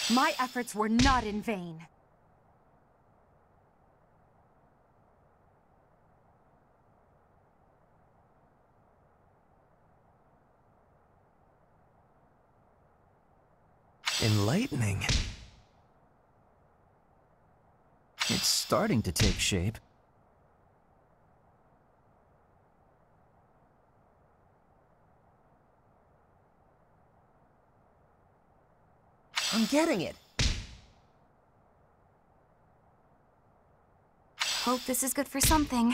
My efforts were not in vain. Enlightening. It's starting to take shape. I'm getting it. Hope this is good for something.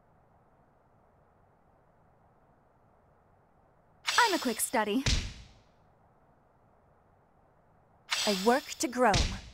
I'm a quick study. I work to grow.